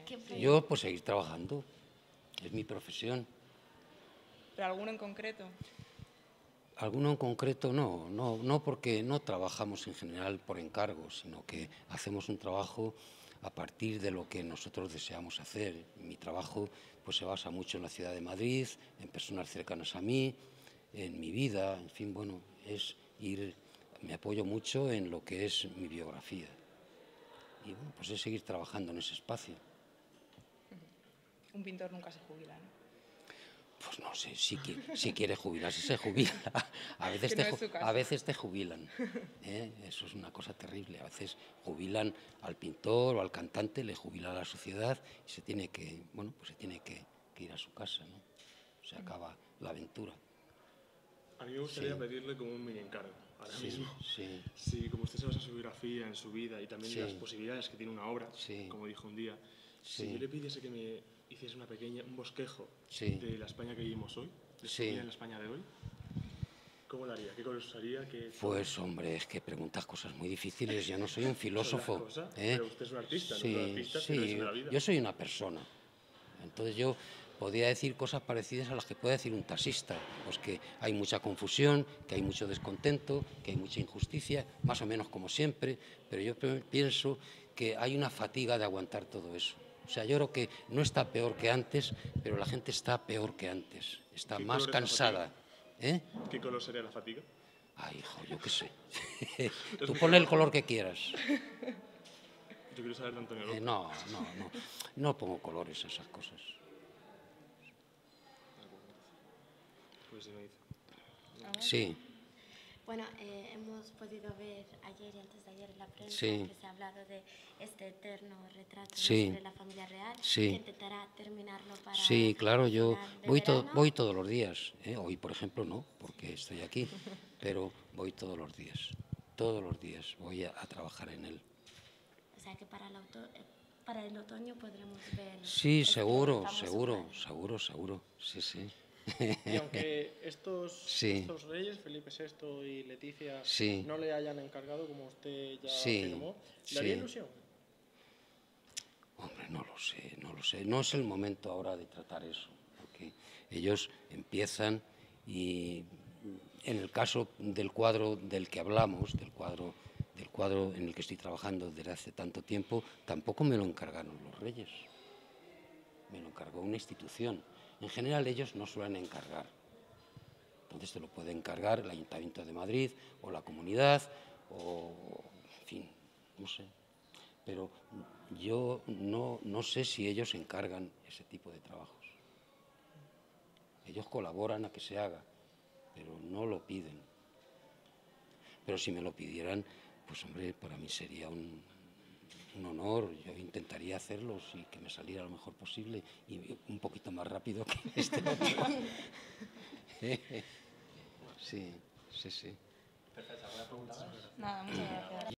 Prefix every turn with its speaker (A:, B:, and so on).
A: Yo, pues, seguir trabajando. Es mi profesión.
B: ¿Pero alguno en concreto?
A: Alguno en concreto no, porque no trabajamos en general por encargo, sino que hacemos un trabajo a partir de lo que nosotros deseamos hacer. Mi trabajo pues se basa mucho en la ciudad de Madrid, en personas cercanas a mí, en mi vida, en fin, bueno, me apoyo mucho en lo que es mi biografía. Y bueno, pues es seguir trabajando en ese espacio.
B: Un pintor nunca se jubila, ¿no?
A: Pues no sé, si quiere jubilarse, se jubila. A veces te jubilan. Eso es una cosa terrible. A veces jubilan al pintor o al cantante, le jubila a la sociedad y se tiene que ir a su casa, ¿no? Se acaba la aventura.
C: A mí me gustaría pedirle como un mini encargo, ahora mismo.
A: Sí,
C: como usted se basa en su biografía, en su vida y también en las posibilidades que tiene una obra, como dijo un día, si yo le pidiese que me hiciese un bosquejo de la España que vivimos hoy, de la España de hoy, ¿cómo lo haría? ¿Qué color usaría?
A: Pues, hombre, es que preguntas cosas muy difíciles. Yo no soy un filósofo.
C: Pero usted es un artista, no es un artista, pero es de la vida.
A: Yo soy una persona. Entonces yo podría decir cosas parecidas a las que puede decir un taxista, pues que hay mucha confusión, que hay mucho descontento, que hay mucha injusticia, más o menos como siempre, pero yo pienso que hay una fatiga de aguantar todo eso. O sea, yo creo que no está peor que antes, pero la gente está peor que antes, está más cansada.
C: ¿Qué color sería la fatiga?
A: Ay, hijo, yo qué sé. Tú ponle el color que quieras.
C: Yo quiero saber de Antonio López.
A: No pongo colores a esas cosas.
C: Pues me dice.
A: Sí.
D: Bueno, hemos podido ver ayer y antes de ayer en la prensa que se ha hablado de este eterno retrato sobre la familia real, que intentará terminarlo para...
A: Sí, claro, yo voy todos los días. Hoy, por ejemplo, no, porque estoy aquí, pero voy todos los días. Todos los días voy a trabajar en él.
D: O sea que para el otoño podremos ver...
A: Sí, seguro. Sí.
E: Y aunque estos reyes, Felipe VI y Leticia, no le hayan encargado, como usted ya afirmó, ¿le haría ilusión?
A: Hombre, no lo sé. No es el momento ahora de tratar eso, porque ellos empiezan y en el caso del cuadro del que hablamos, del cuadro en el que estoy trabajando desde hace tanto tiempo, tampoco me lo encargaron los reyes, me lo encargó una institución. En general ellos no suelen encargar, entonces te lo puede encargar el Ayuntamiento de Madrid o la comunidad o, en fin, no sé. Pero yo no sé si ellos encargan ese tipo de trabajos. Ellos colaboran a que se haga, pero no lo piden. Pero si me lo pidieran, pues hombre, para mí sería un honor. Yo intentaría hacerlo y que me saliera lo mejor posible y un poquito más rápido que este otro. Sí.
F: Perfecto, ¿alguna pregunta más?
B: Nada, muchas gracias.